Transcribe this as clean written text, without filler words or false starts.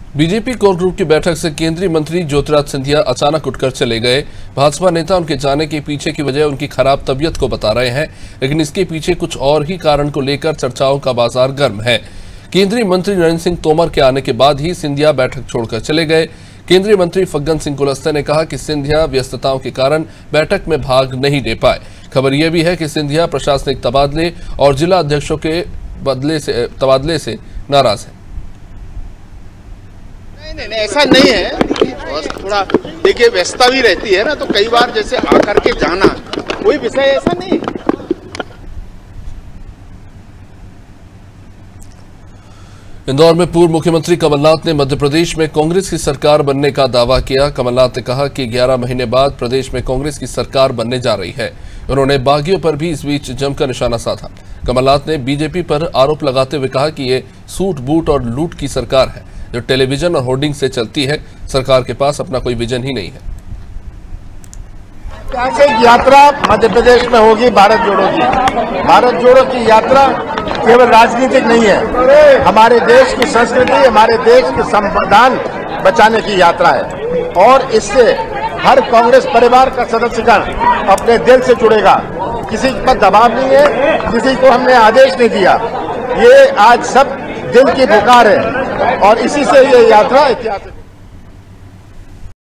BJP core group की बैठक से केंद्रीय मंत्री ज्योतिरादित्य सिंधिया अचानक उठकर चले गए। भाजपा नेता उनके जाने के पीछे की वजह उनकी खराब तबीयत को बता रहे हैं, लेकिन इसके पीछे कुछ और ही कारण को लेकर चर्चाओं का बाजार गर्म है। केंद्रीय मंत्री नरेंद्र सिंह तोमर के आने के बाद ही सिंधिया बैठक छोड़कर चले गए। केंद्रीय मंत्री फग्गन सिंह कुलस्ते ने कहा कि सिंधिया व्यस्तताओं के कारण बैठक में भाग नहीं ले पाए। खबर यह भी है कि सिंधिया प्रशासनिक तबादले और जिला अध्यक्षों के तबादले से नाराज है। नहीं, ऐसा नहीं है। थोड़ा देखिए, व्यस्तता भी रहती है ना, तो कई बार जैसे आकर के जाना कोई विषय ऐसा नहीं है। इंदौर में पूर्व मुख्यमंत्री कमलनाथ ने मध्य प्रदेश में कांग्रेस की सरकार बनने का दावा किया। कमलनाथ ने कहा कि 11 महीने बाद प्रदेश में कांग्रेस की सरकार बनने जा रही है। उन्होंने बागियों पर भी इस बीच जमकर निशाना साधा। कमलनाथ ने बीजेपी पर आरोप लगाते हुए कहा कि ये सूट बूट और लूट की सरकार है जो टेलीविजन और होर्डिंग से चलती है। सरकार के पास अपना कोई विजन ही नहीं है। ऐतिहासिक यात्रा मध्य प्रदेश में होगी भारत जोड़ो की। भारत जोड़ो की यात्रा केवल राजनीतिक नहीं है, हमारे देश की संस्कृति, हमारे देश के संविधान बचाने की यात्रा है। और इससे हर कांग्रेस परिवार का सदस्यगण अपने दिल से जुड़ेगा। किसी पर दबाव नहीं है, किसी को हमने आदेश नहीं दिया। ये आज सब दिल की पुकार है और इसी से ये यात्रा ऐतिहासिक